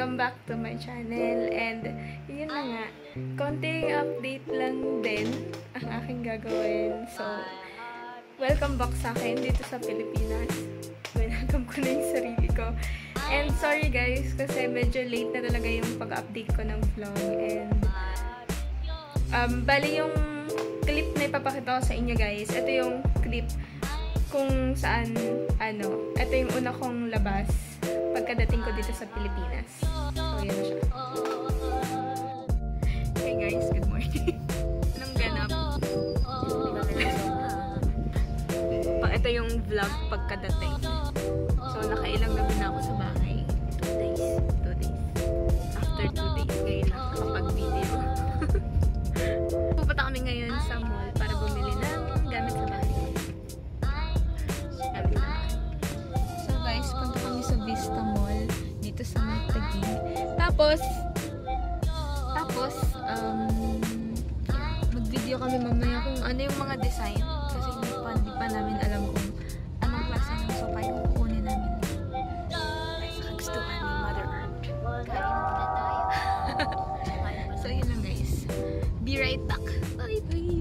Welcome back to my channel, and yun na nga, konting update lang din ang aking gagawin. So, welcome back sa akin dito sa Pilipinas. Welcome ko na yung sarili ko. And sorry guys, kasi medyo late na talaga yung pag-update ko ng vlog. And bali yung clip na ipapakita ko sa inyo guys, ito yung clip kung saan, ito yung una kong labas pagkadating ko dito sa Pilipinas. So, yan na siya. Hey guys, good morning. Anong ganap? Ito yung vlog pagkadating. So, nakailang gabi na ako sa bahay. 2 days. After 2 days, ngayon lang nakapag-video. Pupunta kami ngayon sa mall para bumili ng gamit sa bahay. So guys, punta kami sa Vista Mall dito sa Taguig. Tapos mag-video kami mamaya kung ano yung mga design kasi hindi pa namin alam kung anong klase ng sofa yung kukunin namin. Kagustuhan ni Mother Earth. Kain muna tayo. So yun lang guys. Be right back. Bye bye.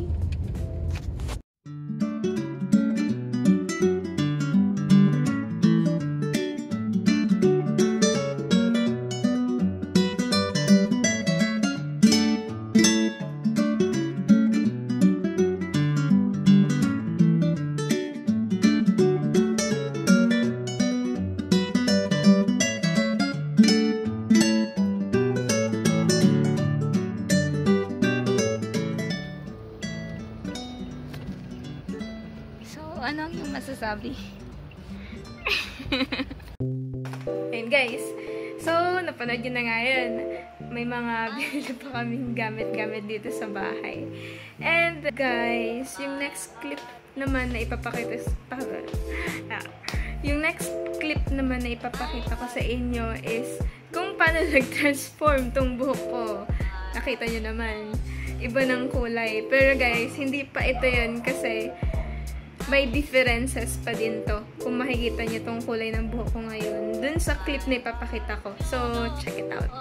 Anong yung masasabi? Ayun guys. So, napanood yun na nga yun. May mga binili pa kaming gamit-gamit dito sa bahay. And guys, yung next clip naman na ipapakita ko sa inyo is kung paano nag-transform tong buhok ko. Nakita nyo naman. Iba ng kulay. Pero guys, hindi pa ito yun kasi may differences pa din to. Kung makikita niyo tong kulay ng buhok ko ngayon, dun sa clip na ipapakita ko. So, check it out.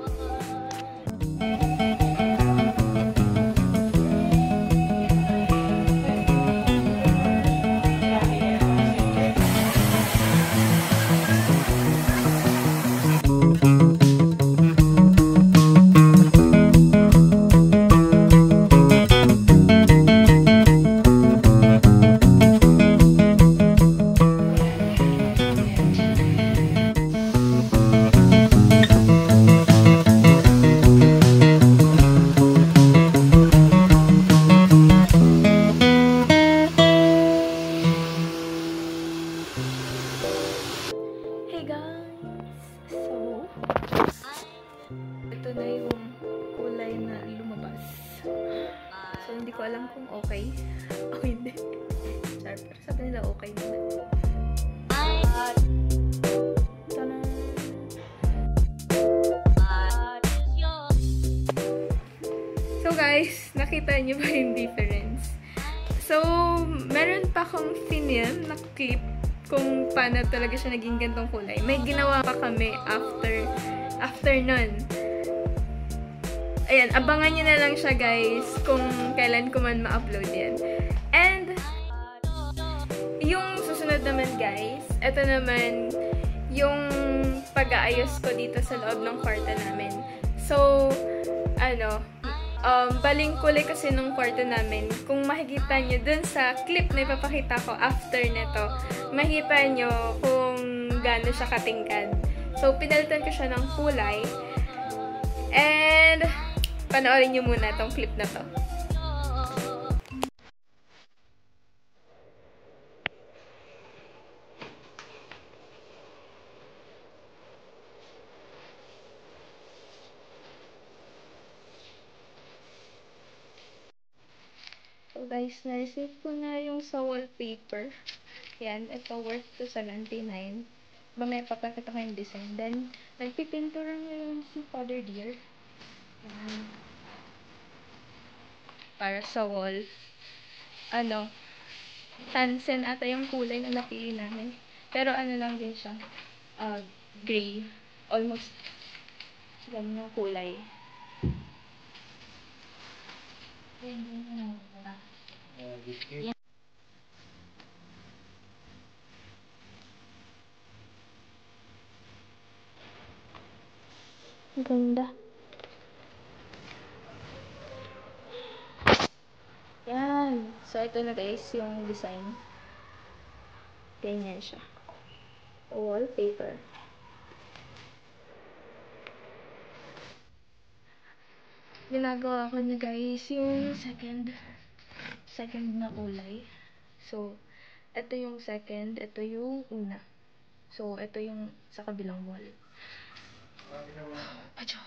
Ito na yung kulay na lumabas. So, hindi ko alam kung okay o hindi. Pero sabi nila okay naman. So guys, nakita niyo ba yung difference? So, meron pa akong film na clip kung paano talaga siya naging gantong kulay. May ginawa pa kami after nun. Ayan, abangan nyo na lang siya guys kung kailan ko man ma-upload yan. And, yung susunod naman guys, ito naman yung pag-aayos ko dito sa loob ng kwarto namin. So, baling kulay kasi ng kwarto namin. Kung makikita nyo dun sa clip na ipapakita ko after nito, makikita nyo kung gaano siya katingkad. So, pinalitan ko siya ng kulay. And, panoorin nyo muna tong clip na to. So guys, na-receive ko na yung sa wallpaper. Yan, ito worth to sa 99. May papakita ko yung design. Then, nagpipintura ngayon si Father Dear. Yan. Para sa wall. Tansen ata yung kulay na napili namin. Pero lang din siya. Gray. Almost Ganyan yung kulay. Ganda. Yan. So, ito na guys, yung design. Ganyan siya. Wallpaper. Ginagawa ko na guys yung second na kulay. So, ito yung second, ito yung una. So, ito yung sa kabilang wall. Acho.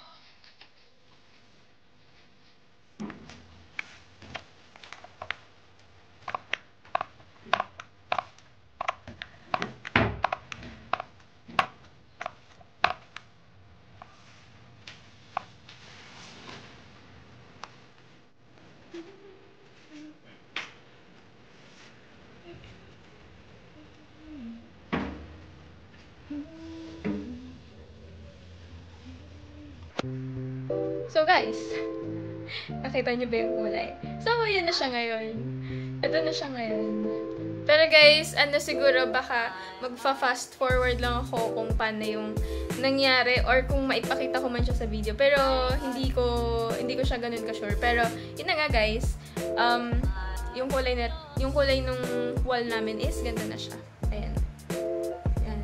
So guys, nakita niyo ba yung kulay? So, yun na siya ngayon. Ito na siya ngayon. Pero guys, siguro baka magfa-fast forward lang ako kung paano yung nangyari or kung maipakita ko man siya sa video. Pero hindi ko siya ganun ka-sure. Pero yun na nga guys, yung kulay nung wall namin is ganda na siya. Ayan. Ayan.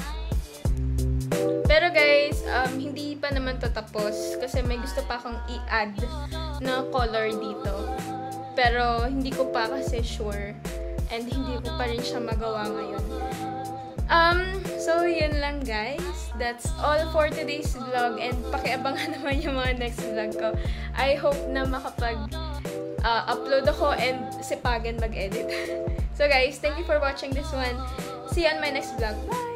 Pero guys, hindi pa naman to tapos kasi may gusto pa akong i-add na color dito. Pero hindi ko pa kasi sure and hindi ko pa rin siya magawa ngayon. So yun lang guys. That's all for today's vlog and pakiabangan naman yung mga next vlog ko. I hope na makapag-upload ako and sipagan mag-edit. So guys, thank you for watching this one. See you on my next vlog. Bye!